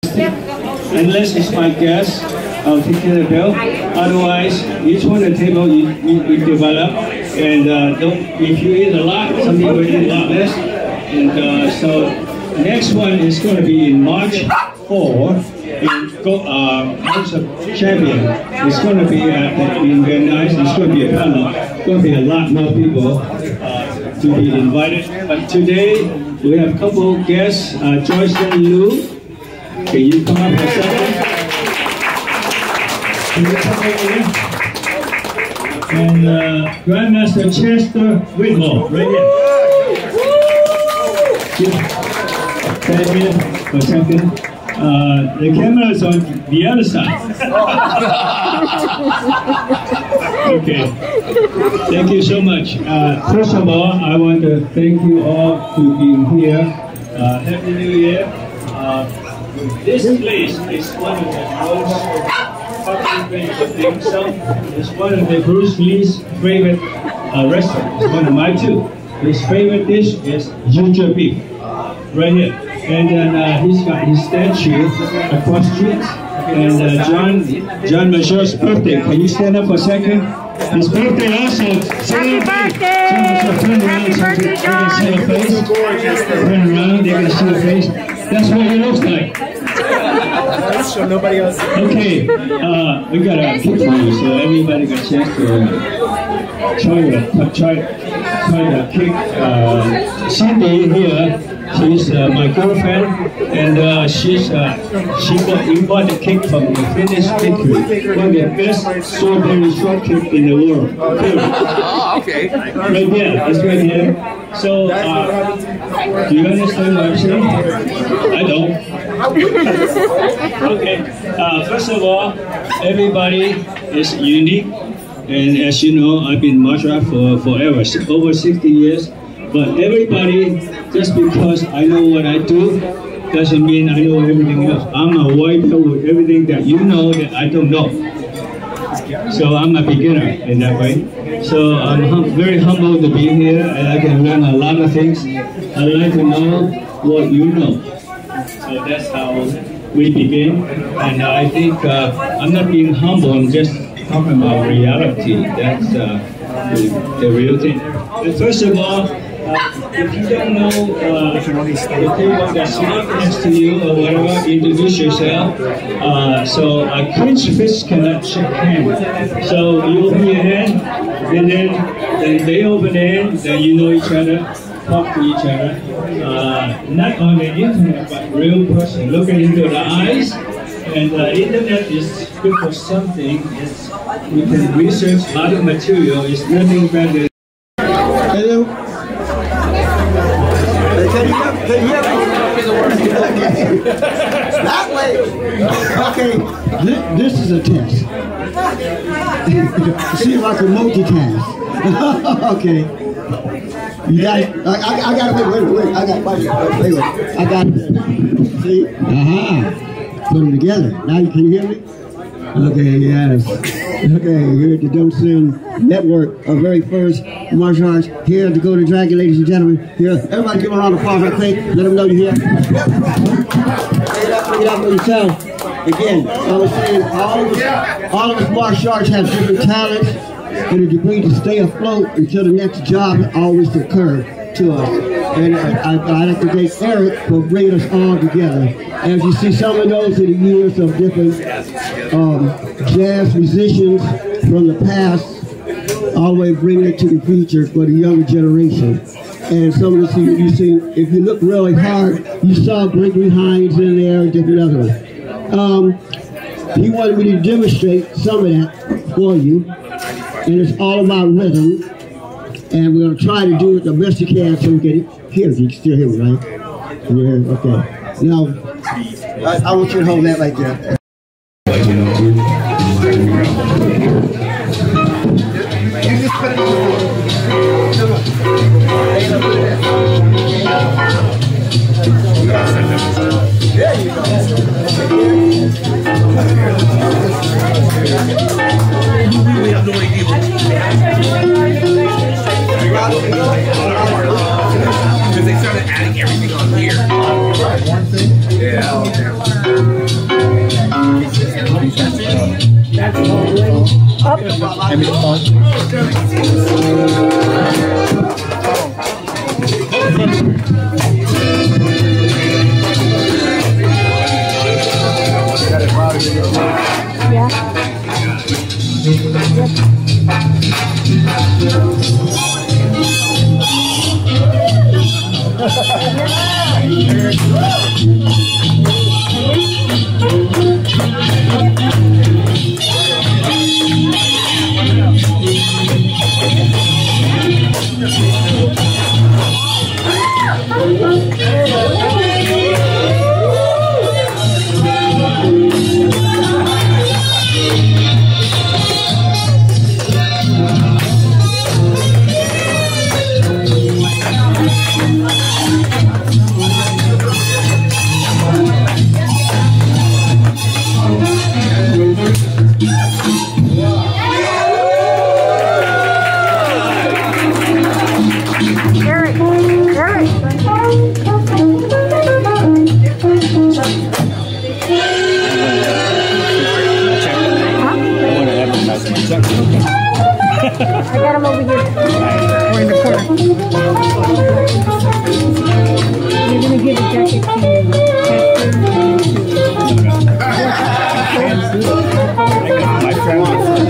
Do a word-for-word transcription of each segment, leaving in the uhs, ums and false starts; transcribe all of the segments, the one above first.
Unless it's my guest, I'll take care of the bill. Otherwise, each one of the table you, you, you develop. And uh, don't, if you eat a lot, some people eat a lot less. And uh, so next one is going to be in March fourth in Go, uh, House of Champion. It's going to be uh, very nice. It's going to be a panel. It's going to be a lot more people uh, to be invited. But today we have a couple of guests. Uh, Joyce and Lou. Can you come up for a second? Can you come over here? And uh, Grandmaster Chester Whitmore, right here. Stand here for a second. Uh, the camera is on the other side. Okay. Thank you so much. Uh, first of all, I want to thank you all for being here. Uh, Happy New Year. Uh, This place is one of the most popular places of dim sum. It's one of the Bruce Lee's favorite uh, restaurants. It's one of mine too. His favorite dish is ginger beef, right here. And then uh, he's got his statue across the street. And uh, John, John Major's birthday. Can you stand up for a second? His birthday also. Happy birthday! Happy birthday, John! They can see your face. Turn around, they can see your face. That's what he looks like. So nobody else. Okay, uh, we got a cake for you, so everybody got a chance to try the try try the cake. Uh, Cindy here, she's uh, my girlfriend, and uh, she's uh, she got we bought the cake from the Finnish bakery, one of the best strawberry shortcake in the world. Oh, okay. Right there, it's right here. So, uh, do you understand what I'm saying? I don't. Okay. Uh, first of all, everybody is unique, and as you know, I've been martial art for forever, over sixty years. But everybody, just because I know what I do, doesn't mean I know everything else. I'm a white belt with everything that you know that I don't know. So I'm a beginner in that way. So I'm hum very humbled to be here, and I can learn a lot of things. I'd like to know what you know. So that's how we begin. And I think uh, I'm not being humble, I'm just talking about reality. That's uh, the, the real thing. And first of all, Uh, if you don't know uh, the people that's sitting next to you or whatever, introduce yourself. Uh, so a clinch fist cannot shake hands. So you open your hand, and then, then they open their hand, then you know each other, talk to each other. Uh, not on the internet, but real person. Looking into the eyes. And the internet is good for something. It's, we can research a lot of material. It's nothing better. Hello. Can you hear, can you hear me? Okay. That way. Okay. This, this is a test. See if I can multitask. Okay. You got it. I, I, I got it. Wait, wait, wait. I got it. Wait, wait. I got it. See? Uh-huh. Put them together. Now you can hear me? Okay, yes. Okay, here at the Don't Sim Network, our very first martial arts here at the Golden Dragon, ladies and gentlemen. Here, everybody give a round of applause right quick. Let them know you're here. Get up, get up for yourself. Again, I was saying, all of us, all of us martial arts have different talents and a degree to stay afloat until the next job always occurs to us. And I, I, I'd like to thank Eric for bringing us all together. As you see, some of those are the years of different um, jazz musicians from the past, all the way bringing it to the future for the younger generation. And some of the you, you see, if you look really hard, you saw Gregory Hines in there and different other ones. Um, he wanted me to demonstrate some of that for you, and it's all about rhythm. And we're going to try to do it the best you can so we can hear you. You can still hear me, right? Yeah, okay. Now, I, I want you to hold that right there. There you go. We have no idea what because they started adding everything on here. Yeah. I got him over here. Or in the corner. You're going to give a jacket to My friend.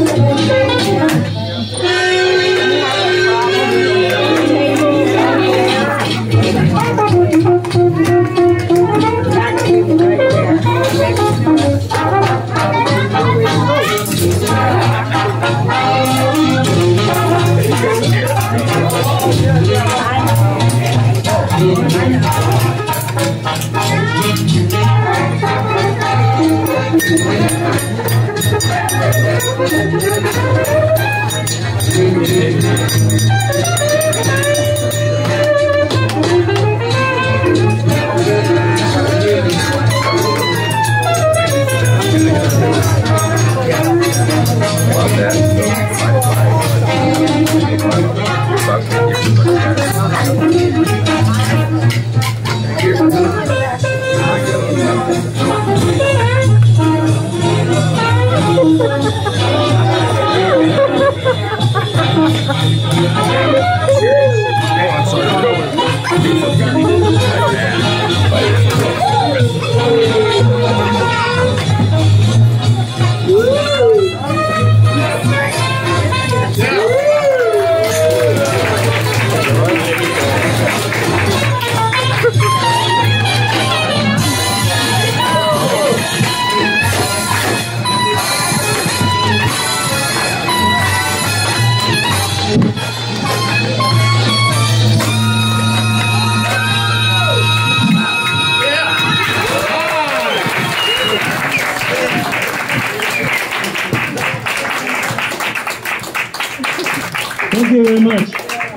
Thank you very much.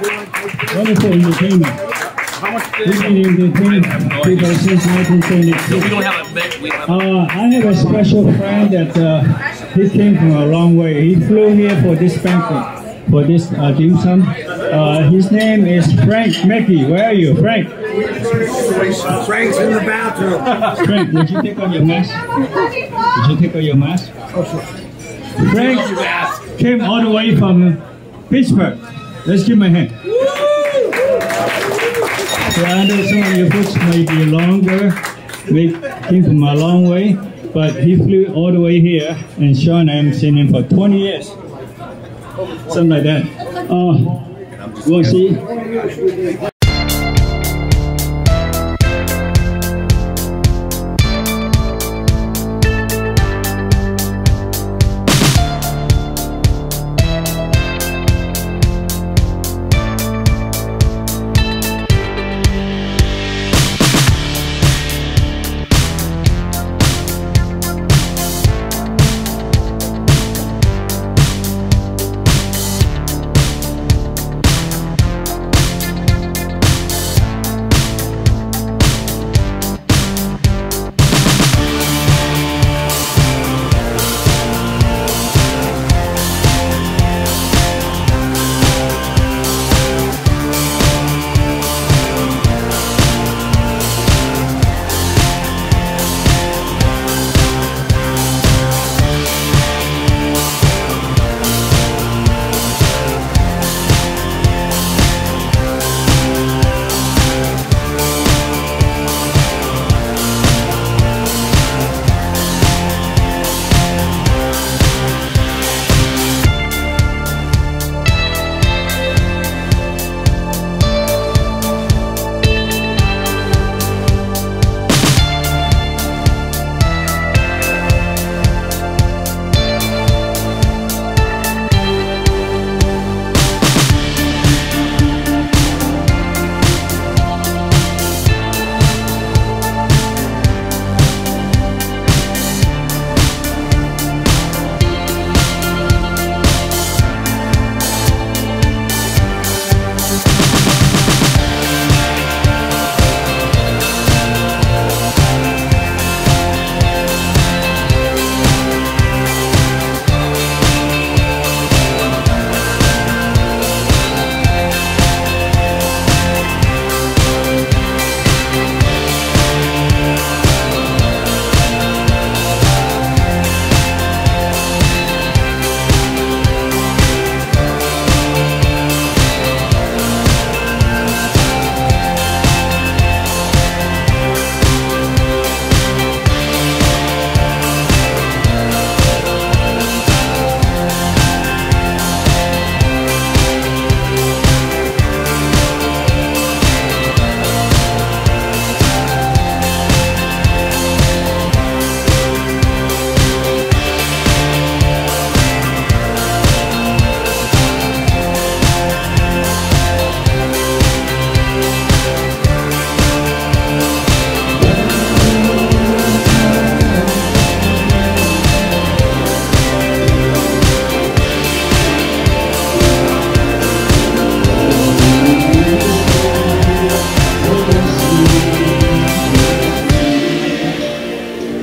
Wonderful entertainment. We've been entertaining people since nineteen seventy-six. We don't have a bit. We have Uh, I have a special friend that uh, he came from a long way. He flew here for this banquet, for this uh, dim sum. Uh, his name is Frank Mackey. Where are you, Frank? Frank's in the bathroom. Frank, would you take off your mask? Would you take off your mask? Frank came all the way from Pittsburgh. Let's give him a hand. So I know some of your books may be longer, may came from a long way, but he flew all the way here, and Sean I am seeing him for twenty years. Something like that. Uh, you want to see?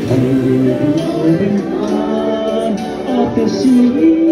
of the sea.